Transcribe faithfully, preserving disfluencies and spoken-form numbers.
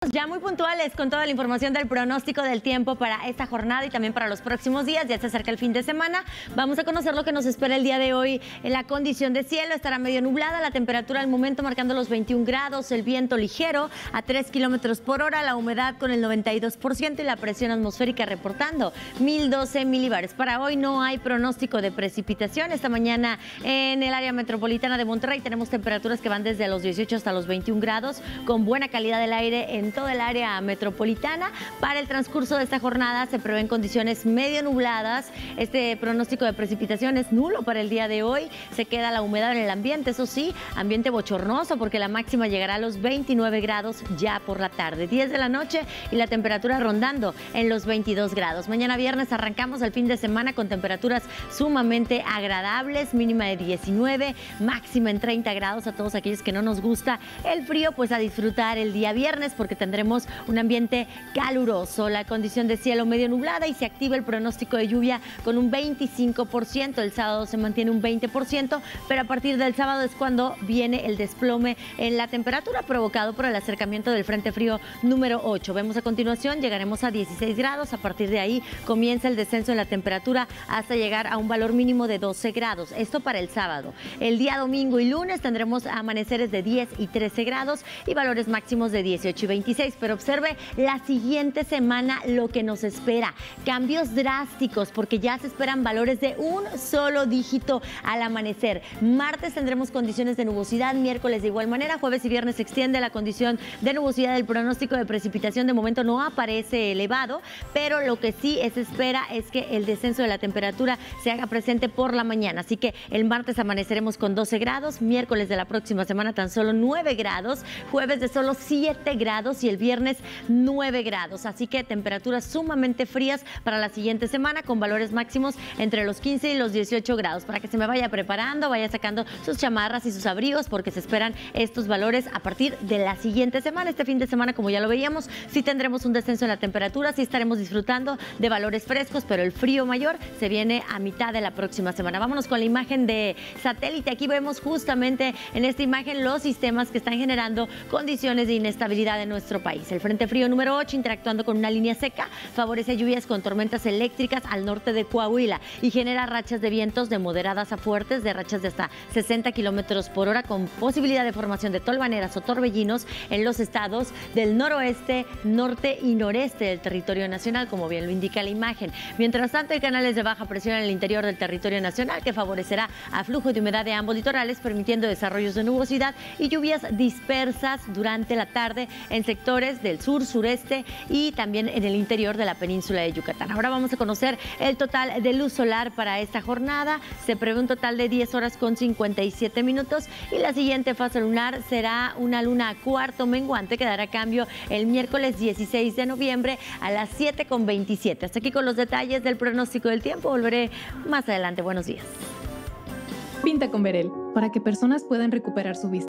Ya muy puntuales con toda la información del pronóstico del tiempo para esta jornada y también para los próximos días. Ya se acerca el fin de semana. Vamos a conocer lo que nos espera el día de hoy. La condición de cielo estará medio nublada, la temperatura al momento marcando los veintiún grados, el viento ligero a tres kilómetros por hora, la humedad con el noventa y dos por ciento y la presión atmosférica reportando mil doce milibares. Para hoy no hay pronóstico de precipitación. Esta mañana en el área metropolitana de Monterrey tenemos temperaturas que van desde los dieciocho hasta los veintiún grados, con buena calidad del aire en todo el área metropolitana. Para el transcurso de esta jornada se prevén condiciones medio nubladas. Este pronóstico de precipitación es nulo para el día de hoy. Se queda la humedad en el ambiente, eso sí, ambiente bochornoso porque la máxima llegará a los veintinueve grados ya por la tarde, diez de la noche y la temperatura rondando en los veintidós grados. Mañana viernes arrancamos el fin de semana con temperaturas sumamente agradables, mínima de diecinueve, máxima en treinta grados. A todos aquellos que no nos gusta el frío, pues a disfrutar el día viernes porque tendremos un ambiente caluroso, la condición de cielo medio nublada y se activa el pronóstico de lluvia con un veinticinco por ciento. El sábado se mantiene un veinte por ciento, pero a partir del sábado es cuando viene el desplome en la temperatura provocado por el acercamiento del frente frío número ocho. Vemos a continuación, llegaremos a dieciséis grados. A partir de ahí comienza el descenso en la temperatura hasta llegar a un valor mínimo de doce grados. Esto para el sábado. El día domingo y lunes tendremos amaneceres de diez y trece grados y valores máximos de dieciocho y veintiséis. Pero observe la siguiente semana lo que nos espera. Cambios drásticos porque ya se esperan valores de un solo dígito al amanecer. Martes tendremos condiciones de nubosidad, miércoles de igual manera, jueves y viernes se extiende la condición de nubosidad. El pronóstico de precipitación de momento no aparece elevado, pero lo que sí se espera es que el descenso de la temperatura se haga presente por la mañana. Así que el martes amaneceremos con doce grados, miércoles de la próxima semana tan solo nueve grados, jueves de solo siete grados y el viernes nueve grados. Así que temperaturas sumamente frías para la siguiente semana con valores máximos entre los quince y los dieciocho grados. Para que se me vaya preparando, vaya sacando sus chamarras y sus abrigos porque se esperan estos valores a partir de la siguiente semana. Este fin de semana, como ya lo veíamos, sí tendremos un descenso en la temperatura, sí estaremos disfrutando de valores frescos, pero el frío mayor se viene a mitad de la próxima semana. Vámonos con la imagen de satélite. Aquí vemos justamente en esta imagen los sistemas que están generando condiciones de inestabilidad en nuestro país. El frente frío número ocho, interactuando con una línea seca, favorece lluvias con tormentas eléctricas al norte de Coahuila y genera rachas de vientos de moderadas a fuertes, de rachas de hasta sesenta kilómetros por hora, con posibilidad de formación de tolvaneras o torbellinos en los estados del noroeste, norte y noreste del territorio nacional, como bien lo indica la imagen. Mientras tanto, hay canales de baja presión en el interior del territorio nacional que favorecerá a flujo de humedad de ambos litorales, permitiendo desarrollos de nubosidad y lluvias dispersas durante la tarde en sectores del sur, sureste y también en el interior de la península de Yucatán. Ahora vamos a conocer el total de luz solar para esta jornada. Se prevé un total de diez horas con cincuenta y siete minutos y la siguiente fase lunar será una luna cuarto menguante que dará cambio el miércoles dieciséis de noviembre a las siete con veintisiete. Hasta aquí con los detalles del pronóstico del tiempo. Volveré más adelante. Buenos días. Pinta con Verel, para que personas puedan recuperar su vista.